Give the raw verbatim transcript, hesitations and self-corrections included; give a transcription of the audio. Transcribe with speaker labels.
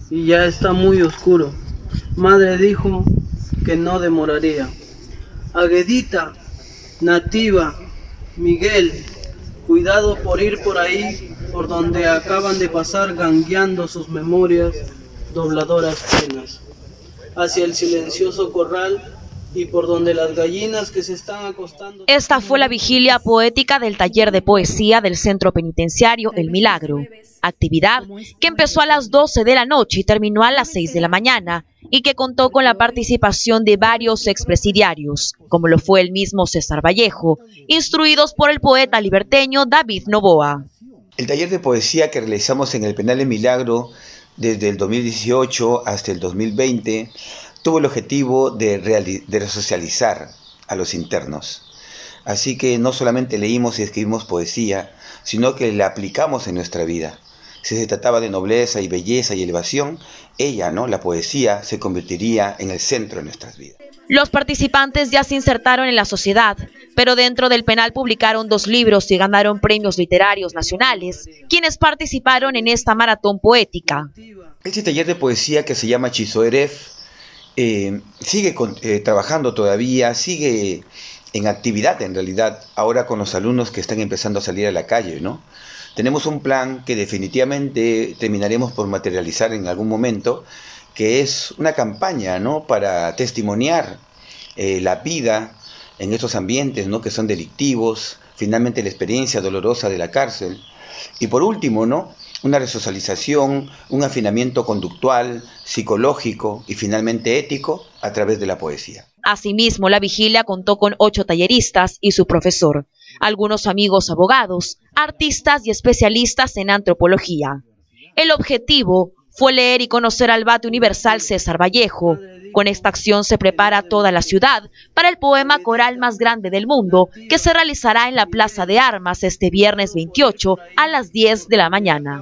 Speaker 1: y ya está muy oscuro. Madre dijo que no demoraría. Aguedita, Nativa, Miguel, cuidado por ir por ahí, por donde acaban de pasar gangueando sus memorias, dobladoras penas, hacia el silencioso corral y por donde las gallinas que se están acostando.
Speaker 2: Esta fue la vigilia poética del taller de poesía del Centro Penitenciario El Milagro, actividad que empezó a las doce de la noche y terminó a las seis de la mañana, y que contó con la participación de varios expresidiarios, como lo fue el mismo César Vallejo, instruidos por el poeta liberteño David Novoa.
Speaker 3: El taller de poesía que realizamos en el Penal El Milagro desde el dos mil dieciocho hasta el dos mil veinte tuvo el objetivo de, de resocializar a los internos. Así que no solamente leímos y escribimos poesía, sino que la aplicamos en nuestra vida. Si se trataba de nobleza y belleza y elevación, ella, ¿no? la poesía, se convertiría en el centro de nuestras vidas.
Speaker 2: Los participantes ya se insertaron en la sociedad, pero dentro del penal publicaron dos libros y ganaron premios literarios nacionales, quienes participaron en esta maratón poética.
Speaker 3: Este taller de poesía que se llama Chisoeref eh, sigue con, eh, trabajando todavía, sigue en actividad en realidad, ahora con los alumnos que están empezando a salir a la calle, ¿no? Tenemos un plan que definitivamente terminaremos por materializar en algún momento, que es una campaña, ¿no? para testimoniar eh, la vida en estos ambientes, ¿no? que son delictivos, finalmente la experiencia dolorosa de la cárcel. Y por último, ¿no? una resocialización, un afinamiento conductual, psicológico y finalmente ético a través de la poesía.
Speaker 2: Asimismo, la vigilia contó con ocho talleristas y su profesor, algunos amigos abogados, artistas y especialistas en antropología. El objetivo fue leer y conocer al vate universal César Vallejo. Con esta acción se prepara toda la ciudad para el poema coral más grande del mundo, que se realizará en la Plaza de Armas este viernes veintiocho a las diez de la mañana.